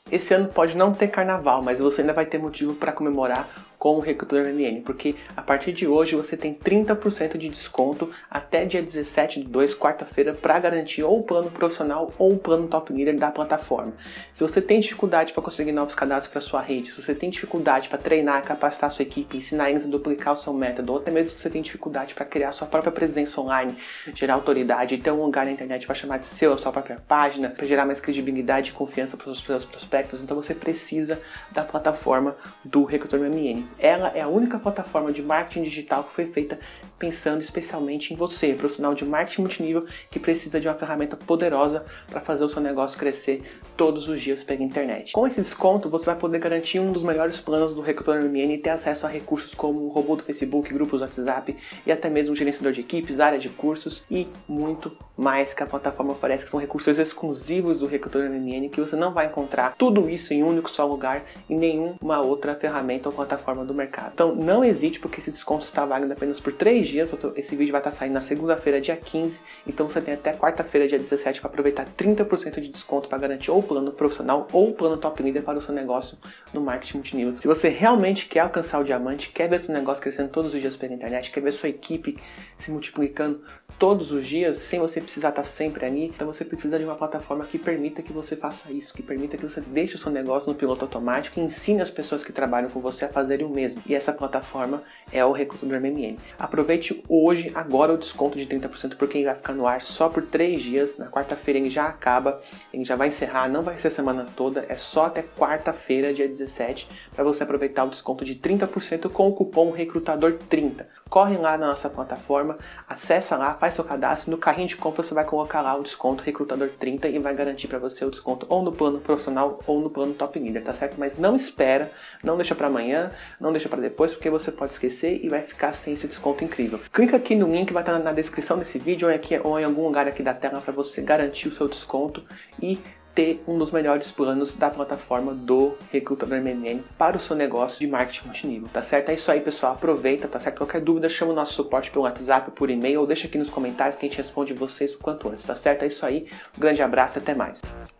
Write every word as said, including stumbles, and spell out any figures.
Esse ano pode não ter carnaval, mas você ainda vai ter motivo para comemorar com o Recrutador M M N, porque a partir de hoje você tem trinta por cento de desconto até dia dezessete do dois, quarta-feira, para garantir ou o plano profissional ou o plano Top Leader da plataforma. Se você tem dificuldade para conseguir novos cadastros para sua rede, se você tem dificuldade para treinar, capacitar a sua equipe, ensinar eles a duplicar o seu método, ou até mesmo se você tem dificuldade para criar sua própria presença online, gerar autoridade, ter um lugar na internet para chamar de seu, a sua própria página, para gerar mais credibilidade e confiança para os seus prospectos, então você precisa da plataforma do Recrutador M M N. Ela é a única plataforma de marketing digital que foi feita pensando especialmente em você, profissional de marketing multinível que precisa de uma ferramenta poderosa para fazer o seu negócio crescer todos os dias pela internet. Com esse desconto, você vai poder garantir um dos melhores planos do Recrutador M M N e ter acesso a recursos como o robô do Facebook, grupos do WhatsApp e até mesmo gerenciador de equipes, área de cursos e muito mais que a plataforma oferece, que são recursos exclusivos do Recrutador M M N que você não vai encontrar tudo isso em um único só lugar em nenhuma outra ferramenta ou plataforma do mercado. Então não hesite, porque esse desconto está válido apenas por três dias. Esse vídeo vai estar saindo na segunda-feira, dia quinze, então você tem até quarta-feira, dia dezessete, para aproveitar trinta por cento de desconto para garantir ou o plano profissional ou o plano Top Leader para o seu negócio no marketing multinível. Se você realmente quer alcançar o diamante, quer ver seu negócio crescendo todos os dias pela internet, quer ver sua equipe se multiplicando todos os dias, sem você precisar estar sempre ali, então você precisa de uma plataforma que permita que você faça isso, que permita que você deixe o seu negócio no piloto automático e ensine as pessoas que trabalham com você a fazerem o mesmo. E essa plataforma é o Recrutador M M N. Aproveite hoje, agora, o desconto de trinta por cento, porque ele vai ficar no ar só por três dias. Na quarta-feira ele já acaba, ele já vai encerrar, não vai ser a semana toda, é só até quarta-feira, dia dezessete, para você aproveitar o desconto de trinta por cento com o cupom Recrutador trinta. Corre lá na nossa plataforma, acessa lá, faz seu cadastro, no carrinho de compra você vai colocar lá o desconto Recrutador trinta e vai garantir para você o desconto ou no plano profissional ou no plano Top Leader, tá certo? Mas não espera, não deixa para amanhã, não deixa para depois, porque você pode esquecer e vai ficar sem esse desconto incrível. Clica aqui no link, vai estar na descrição desse vídeo ou, aqui, ou em algum lugar aqui da tela para você garantir o seu desconto e ter um dos melhores planos da plataforma do Recrutador M M N para o seu negócio de marketing multinível, tá certo? É isso aí, pessoal, aproveita, tá certo? Qualquer dúvida, chama o nosso suporte pelo WhatsApp, por e-mail, ou deixa aqui nos comentários que a gente responde vocês o quanto antes, tá certo? É isso aí, um grande abraço e até mais.